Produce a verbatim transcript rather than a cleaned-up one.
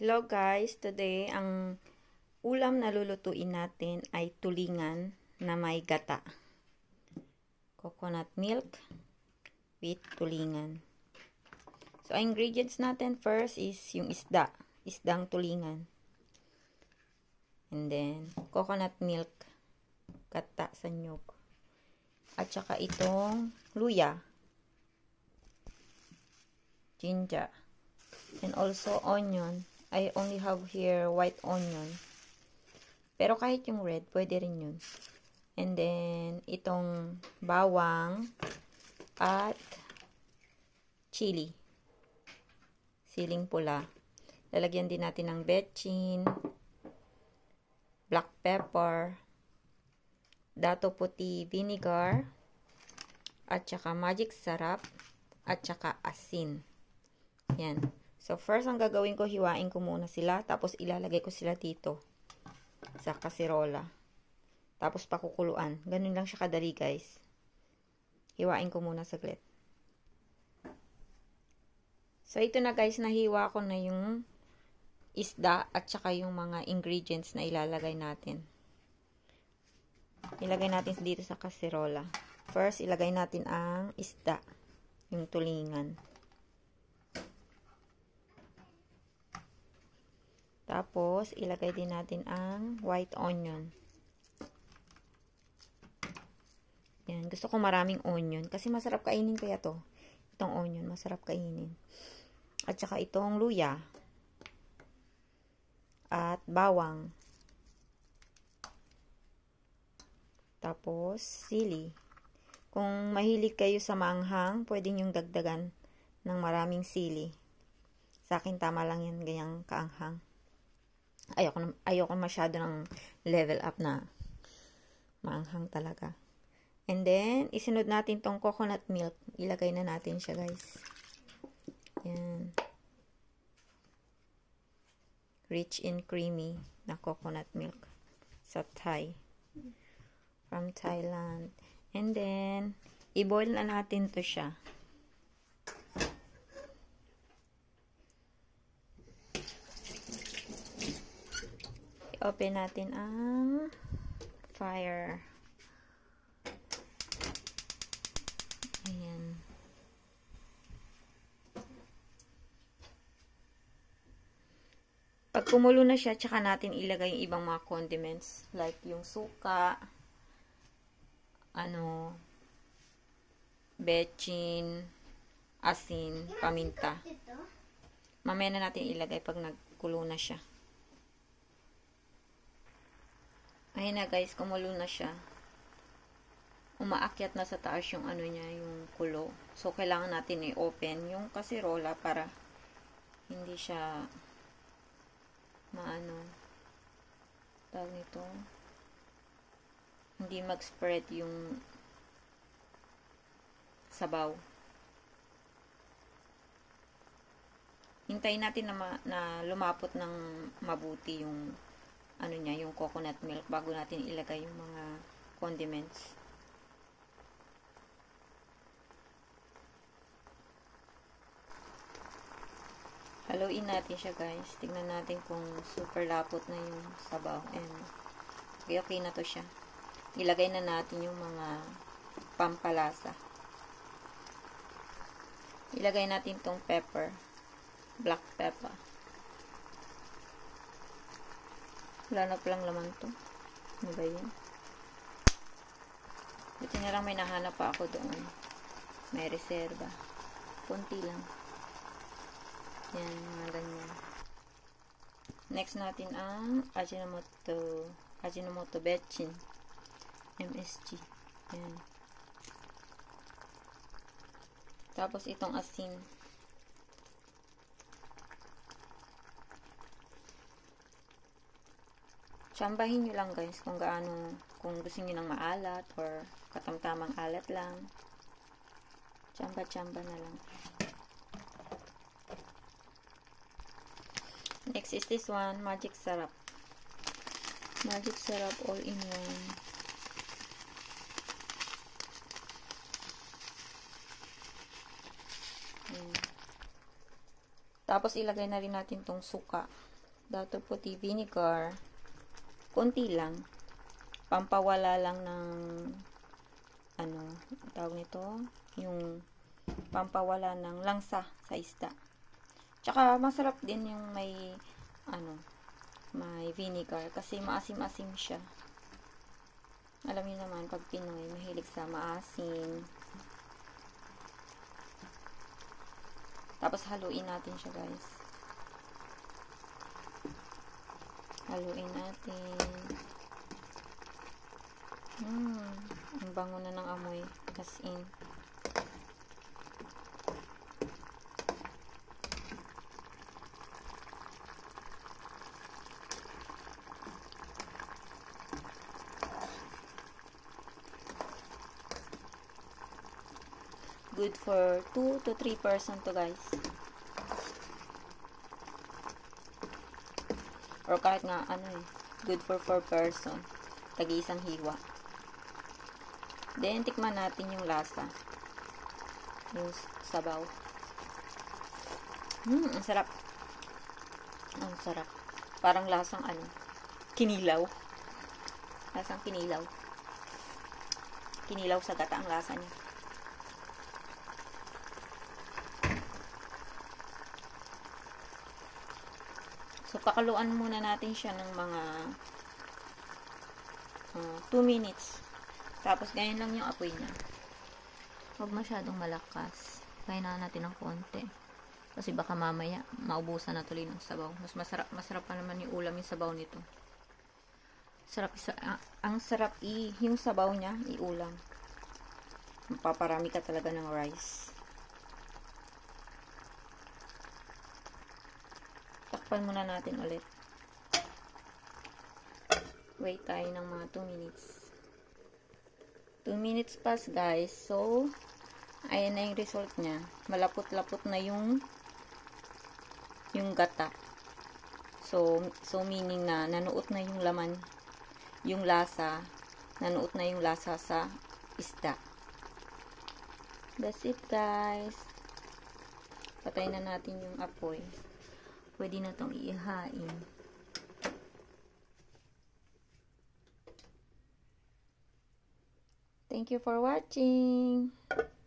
Hello guys, today ang ulam na lulutuin natin ay tulingan na may gata. Coconut milk with tulingan. So, ang ingredients natin first is yung isda, isdang tulingan. And then, coconut milk, gata sa nyug. At saka itong luya, ginger, and also onion. I only have here white onion. Pero kahit yung red, pwede rin yun. And then, itong bawang at chili. Siling pula. Lalagyan din natin ng betchin, black pepper, dato puti vinegar, at saka magic sarap, at saka asin. Yan. So, first, ang gagawin ko, hiwain ko muna sila. Tapos, ilalagay ko sila dito. Sa kasirola. Tapos, pakukuluan. Ganun lang siya kadali, guys. Hiwain ko muna saglit. So, ito na, guys. Nahiwa ko na yung isda at saka yung mga ingredients na ilalagay natin. Ilagay natin dito sa kasirola. First, ilagay natin ang isda. Yung tulingan. Tapos, ilagay din natin ang white onion. Yan. Gusto ko maraming onion. Kasi masarap kainin kaya to. Itong onion, masarap kainin. At saka itong luya. At bawang. Tapos, sili. Kung mahilig kayo sa maanghang, pwede nyong dagdagan ng maraming sili. Sa akin, tama lang yan, ganyang kaanghang. Ayoko, ayoko masyado ng level up na maanghang talaga. And then, isunod natin tong coconut milk. Ilagay na natin siya, guys. Yan. Rich and creamy na coconut milk. Sa Thai. From Thailand. And then, i-boil na natin to siya. Open natin ang fire. Ayan. Pag kumulo na siya, tsaka natin ilagay yung ibang mga condiments. Like yung suka, ano, betchin, asin, paminta. Mamaya na natin ilagay pag nagkulo na siya. Ayun na guys, kumulo na siya. Umaakyat na sa taas yung ano niya, yung kulo. So, kailangan natin i-open yung kasirola para hindi siya maano, tawag nito, hindi mag-spread yung sabaw. Hintayin natin na, ma na lumapot ng mabuti yung ano niya, yung coconut milk bago natin ilagay yung mga condiments. Haluin natin siya, guys. Tignan natin kung super lapot na yung sabaw. And okay, okay na to siya. Ilagay na natin yung mga pampalasa. Ilagay natin tong pepper. Black pepper. Wala na palang laman to. Ano ba yun? Buti na lang may nahanap pa ako doon. May reserva. Kunti lang. Yan, mga ganyan. Next natin ang Ajinomoto. Ajinomoto betchin. M S G. Yan. Tapos itong asin. Tsambahin nyo lang, guys, kung gaano, kung gusto nyo ng maalat or katamtamang alat lang. Tsamba-tsamba na lang. Next is this one, magic sarap. Magic sarap all in one. Tapos, ilagay na rin natin tong suka. dato puti vinegar. Konti lang. Pampawala lang ng ano, tawag nito, yung pampawala ng langsa sa isda. Tsaka masarap din yung may ano, may vinegar kasi maasim-asim siya. Alam niyo naman, pag Pinoy, mahilig sa maasim. Tapos haluin natin siya, guys. Haluin natin. Hmm, ang bango na ng amoy. As in. Good for two to three person to, guys. Or kahit nga, ano eh, good for four person. Tag-iisang hiwa. Then, tikman natin yung lasa. Yung sabaw. Hmm, ang sarap. Ang sarap. Parang lasang ano, kinilaw. Lasang kinilaw. Kinilaw sa gata ang lasa niya. So, pakaluan muna natin siya ng mga uh, two minutes. Tapos, ganyan lang yung apoy niya. Huwag masyadong malakas. Kainaan natin ng konti. Kasi baka mamaya, maubusan na tuloy ng sabaw. Mas masarap, masarap pa naman yung ulam yung sabaw nito. Sarap, uh, ang sarap i, yung sabaw niya, iulam. Mapaparami ka talaga ng rice. Takpan muna natin ulit. Wait tayo ng mga two minutes. two minutes pass, guys. So, ayan na yung result niya. Malapot-lapot na yung yung gata. So, so meaning na nanuot na yung laman, yung lasa, nanuot na yung lasa sa isda. That's it, guys. Patay na natin yung apoy. Pwede na itong ihain. Thank you for watching.